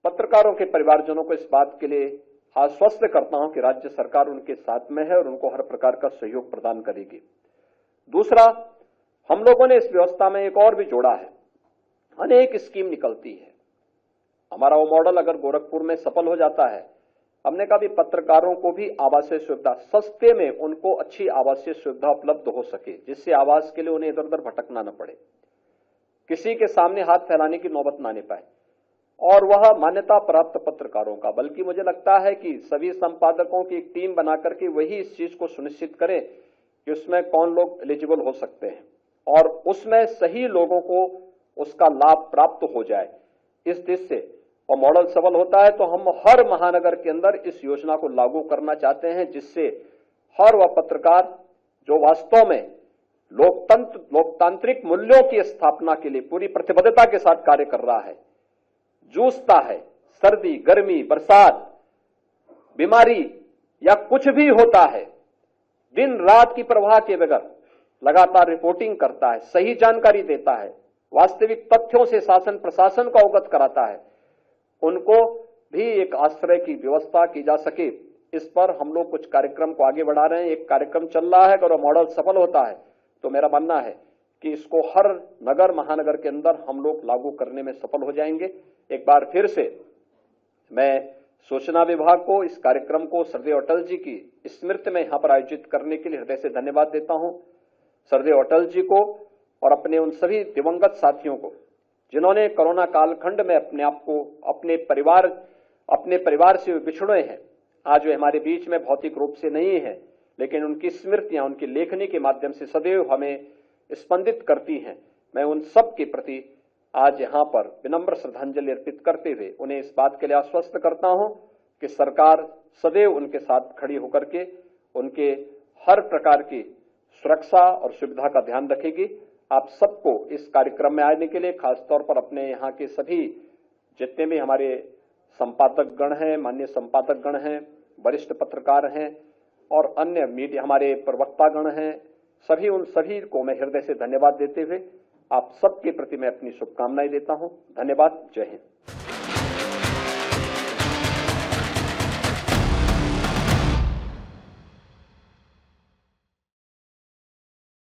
पत्रकारों के परिवारजनों को इस बात के लिए आश्वस्त करता हूं कि राज्य सरकार उनके साथ में है और उनको हर प्रकार का सहयोग प्रदान करेगी। दूसरा, हम लोगों ने इस व्यवस्था में एक और भी जोड़ा है, अनेक स्कीम निकलती है। हमारा वो मॉडल अगर गोरखपुर में सफल हो जाता है, हमने कहा भी पत्रकारों को भी आवासीय सुविधा सस्ते में, उनको अच्छी आवासीय सुविधा उपलब्ध हो सके, जिससे आवास के लिए उन्हें इधर उधर भटकना न पड़े, किसी के सामने हाथ फैलाने की नौबत ना आने पाए, और वह मान्यता प्राप्त पत्रकारों का। बल्कि मुझे लगता है कि सभी संपादकों की एक टीम बनाकर के वही इस चीज को सुनिश्चित करें कि उसमें कौन लोग एलिजिबल हो सकते हैं और उसमें सही लोगों को उसका लाभ प्राप्त हो जाए। इस दृष्टि से और मॉडल सफल होता है तो हम हर महानगर के अंदर इस योजना को लागू करना चाहते हैं, जिससे हर वह पत्रकार जो वास्तव में लोकतांत्रिक मूल्यों की स्थापना के लिए पूरी प्रतिबद्धता के साथ कार्य कर रहा है, जूझता है, सर्दी, गर्मी, बरसात, बीमारी या कुछ भी होता है, दिन रात की परवाह के बगैर लगातार रिपोर्टिंग करता है, सही जानकारी देता है, वास्तविक तथ्यों से शासन प्रशासन को अवगत कराता है, उनको भी एक आश्रय की व्यवस्था की जा सके। इस पर हम लोग कुछ कार्यक्रम को आगे बढ़ा रहे हैं। एक कार्यक्रम चल रहा है, अगर वो मॉडल सफल होता है तो मेरा मानना है कि इसको हर नगर महानगर के अंदर हम लोग लागू करने में सफल हो जाएंगे। एक बार फिर से मैं सूचना विभाग को इस कार्यक्रम को सरदेव अटल जी की स्मृति में यहां पर आयोजित करने के लिए हृदय से धन्यवाद देता हूं। सरदेव अटल जी को और अपने उन सभी दिवंगत साथियों को जिन्होंने कोरोना कालखंड में अपने आप को अपने परिवार से बिछड़े हैं, आज वे हमारे बीच में भौतिक रूप से नहीं है, लेकिन उनकी स्मृतियां उनकी लेखनी के माध्यम से सदैव हमें स्पंदित करती हैं। मैं उन सब के प्रति आज यहां पर विनम्र श्रद्धांजलि अर्पित करते हुए उन्हें इस बात के लिए आश्वस्त करता हूं कि सरकार सदैव उनके साथ खड़ी होकर के उनके हर प्रकार की सुरक्षा और सुविधा का ध्यान रखेगी। आप सबको इस कार्यक्रम में आने के लिए खासतौर पर अपने यहाँ के सभी जितने भी हमारे संपादक गण हैं, माननीय संपादक गण हैं, वरिष्ठ पत्रकार हैं और अन्य मीडिया हमारे प्रवक्ता गण हैं, उन सभी को मैं हृदय से धन्यवाद देते हुए आप सबके प्रति मैं अपनी शुभकामनाएं देता हूं। धन्यवाद। जय हिंद।